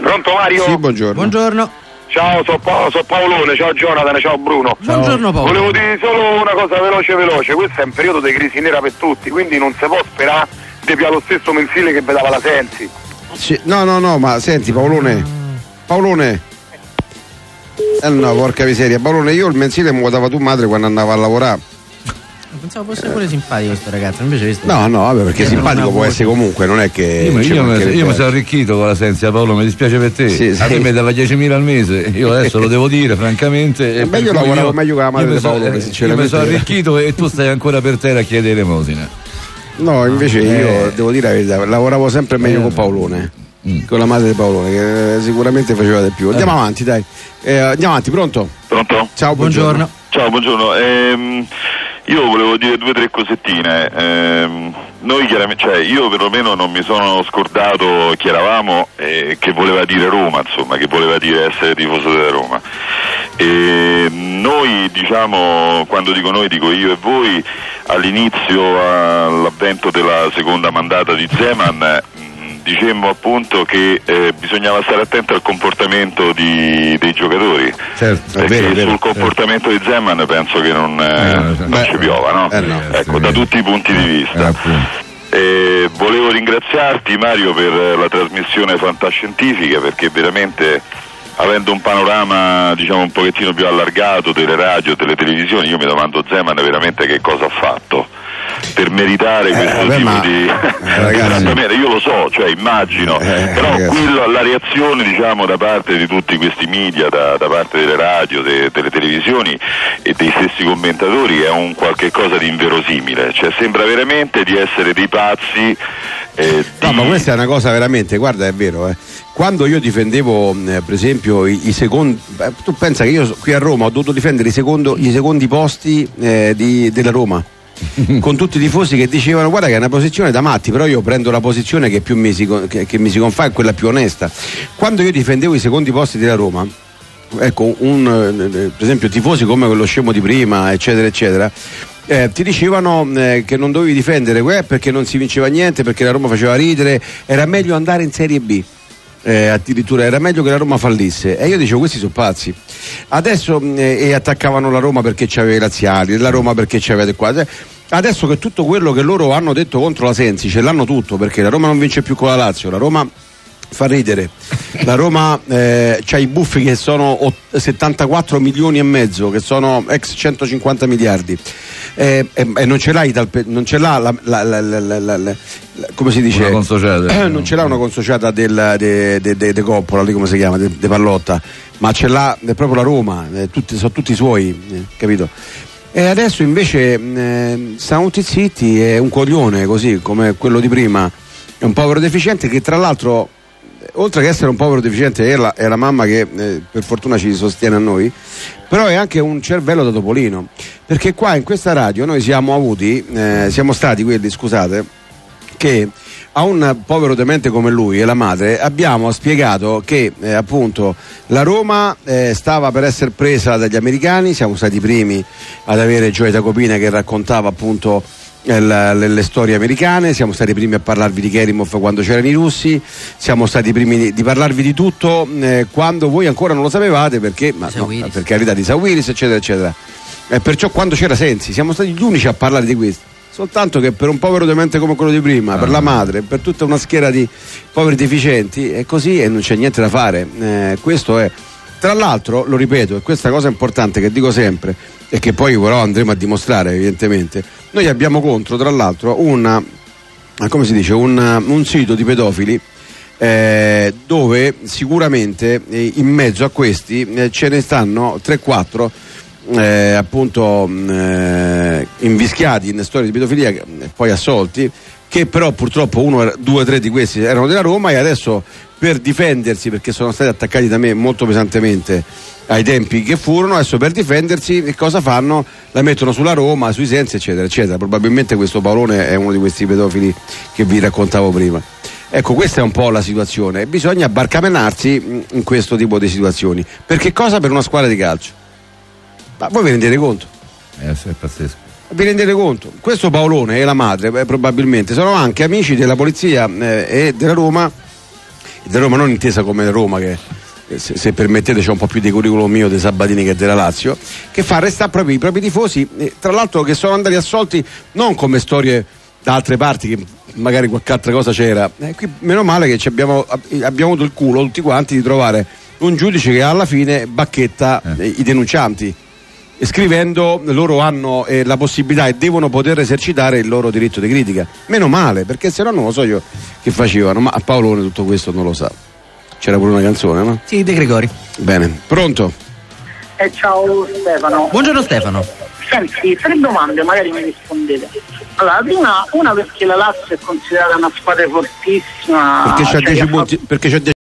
Pronto Mario? Sì, buongiorno. Buongiorno. Ciao, sono Paolone, ciao Jonathan, ciao Bruno. Buongiorno Paolo. Volevo dire solo una cosa veloce, questo è un periodo di crisi nera per tutti, quindi non si può sperare di piare lo stesso mensile che vedava la Sensi. Sì, no, ma senti Paolone. No, porca miseria, Paolone, io il mensile me lo dava tua madre quando andava a lavorare. Pensavo fosse pure simpatico questo ragazzo, invece visto. No, vabbè, perché simpatico può essere comunque, non è che. Io mi sono arricchito con la Senza, Paolo, mi dispiace per te. Sì. A me mi dava 10.000 al mese, io adesso lo devo dire, francamente. Io lavoravo meglio con la madre di Paolo, sinceramente. Io mi sono arricchito e tu stai ancora per terra a chiedere elemosina. No, invece io devo dire la verità, lavoravo sempre meglio con Paolone. Con la madre di Paolone, che sicuramente faceva di più. Andiamo avanti, dai. Andiamo avanti, pronto? Pronto? Ciao, buongiorno. Ciao, buongiorno. Io volevo dire 2 o 3 cosettine. Noi chiaramente, cioè io perlomeno non mi sono scordato chi eravamo e che voleva dire Roma, insomma, che voleva dire essere tifoso della Roma. E noi, diciamo, quando dico noi dico io e voi, all'inizio, all'avvento della seconda mandata di Zeman, dicemmo appunto che bisognava stare attento al comportamento dei giocatori, certo, perché vero, sul comportamento di Zeman penso che non ci piova, no? Ecco, da tutti i punti di vista. Volevo ringraziarti Mario per la trasmissione fantascientifica, perché veramente, avendo un panorama diciamo un pochettino più allargato delle radio, delle televisioni, io mi domando Zeman veramente che cosa ha fatto per meritare questo tipo di trattamento. Io lo so, cioè immagino, però la reazione diciamo da parte di tutti questi media, da parte delle radio, delle televisioni e dei stessi commentatori è un qualche cosa di inverosimile, cioè sembra veramente di essere dei pazzi. No, ma questa è una cosa veramente, guarda, è vero, quando io difendevo per esempio i secondi, tu pensa che io qui a Roma ho dovuto difendere i secondi posti della Roma con tutti i tifosi che dicevano guarda che è una posizione da matti, però io prendo la posizione che più mi si confà, è quella più onesta. Quando io difendevo i secondi posti della Roma, ecco, per esempio tifosi come quello scemo di prima, eccetera eccetera, ti dicevano che non dovevi difendere perché non si vinceva niente, perché la Roma faceva ridere, era meglio andare in Serie B. Addirittura era meglio che la Roma fallisse, e io dicevo questi sono pazzi adesso, e attaccavano la Roma perché c'aveva i razziali, la Roma perché c'aveva qua. Adesso che tutto quello che loro hanno detto contro la Sensi ce l'hanno tutto, perché la Roma non vince più con la Lazio, la Roma fa ridere, la Roma c'ha i buffi che sono 74 milioni e mezzo, che sono ex 150 miliardi, e non ce l'ha non ce l'ha come si dice, una consociata. Non ce l'ha una consociata de Coppola, lì come si chiama, de Pallotta, ma ce l'ha proprio la Roma, sono tutti suoi, capito? E adesso invece stanno tutti zitti, è un coglione così come quello di prima, è un povero deficiente che tra l'altro, oltre che essere un povero deficiente, è la mamma che per fortuna ci sostiene a noi, però è anche un cervello da topolino, perché qua in questa radio noi siamo stati quelli, scusate, che a un povero demente come lui e la madre abbiamo spiegato che appunto la Roma stava per essere presa dagli americani, siamo stati i primi ad avere Gioia Tacopina che raccontava appunto le storie americane, siamo stati i primi a parlarvi di Kerimov quando c'erano i russi, siamo stati i primi di parlarvi di tutto quando voi ancora non lo sapevate, perché per carità, di Sawiris eccetera eccetera, perciò quando c'era Sensi siamo stati gli unici a parlare di questo, soltanto che per un povero demente come quello di prima, per la madre, per tutta una schiera di poveri deficienti è così e non c'è niente da fare, questo è. Tra l'altro, lo ripeto, e questa cosa importante che dico sempre e che poi però andremo a dimostrare evidentemente, noi abbiamo contro tra l'altro un sito di pedofili dove sicuramente in mezzo a questi ce ne stanno 3-4 appunto invischiati in storie di pedofilia e poi assolti, che però purtroppo 2 o 3 di questi erano della Roma, e adesso per difendersi, perché sono stati attaccati da me molto pesantemente ai tempi che furono, adesso per difendersi che cosa fanno? La mettono sulla Roma, sui Sensi eccetera eccetera. Probabilmente questo Paolone è uno di questi pedofili che vi raccontavo prima. Ecco, questa è un po' la situazione, bisogna barcamenarsi in questo tipo di situazioni. Per che cosa? Per una squadra di calcio. Ma voi vi rendete conto? È pazzesco. Vi rendete conto? Questo Paolone e la madre probabilmente sono anche amici della polizia e della Roma, di Roma non intesa come Roma, che se permettete c'è un po' più di curriculum mio dei Sabatini che della Lazio, che fa restare proprio i propri tifosi, tra l'altro che sono andati assolti non come storie da altre parti che magari qualche altra cosa c'era, qui meno male che abbiamo avuto il culo tutti quanti di trovare un giudice che alla fine bacchetta i denuncianti, scrivendo loro hanno la possibilità e devono poter esercitare il loro diritto di critica. Meno male, perché se no non lo so io che facevano, ma a Paolone tutto questo non lo sa. C'era pure una canzone, no? Sì, De Gregori. Bene, pronto? Ciao Stefano. Buongiorno Stefano. Senti, 3 domande, magari mi rispondete. Allora, la prima, una perché la Lazio è considerata una squadra fortissima. Perché c'ha 10 punti, perché c'ha